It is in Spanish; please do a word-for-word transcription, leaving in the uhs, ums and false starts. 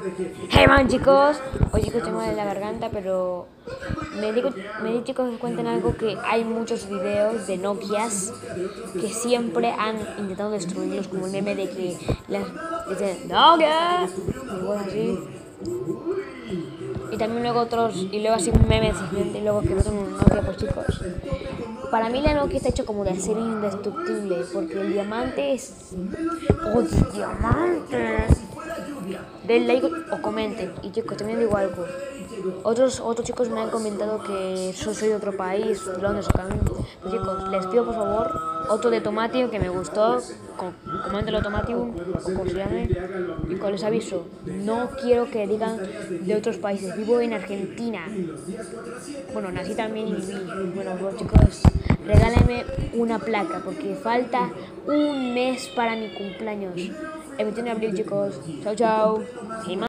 Hey man chicos, hoy chicos tengo de la garganta, pero me digo, me di chicos que cuenten algo, que hay muchos videos de Nokias que siempre han intentado destruirlos, como el meme de que las dicen Nokia y luego así, y también luego otros, y luego así un meme simplemente, y luego que otro un Nokia. Pues chicos, para mí la Nokia está hecho como de acero indestructible, porque el diamante es... ¡Oh, diamante! Den like o comenten. Y chicos, también digo algo. Otros, otros chicos me han comentado que yo soy de otro país, de Londres o Canadá. Pues chicos, les pido por favor otro de Tomatium que me gustó. Coméntenlo Tomatium o como se llame. Y con les aviso, no quiero que digan de otros países. Vivo en Argentina. Bueno, nací también y viví. Bueno, pues chicos, regálenme una placa porque falta un mes para mi cumpleaños. El veintiuno de abril, chicos. Chao, chao.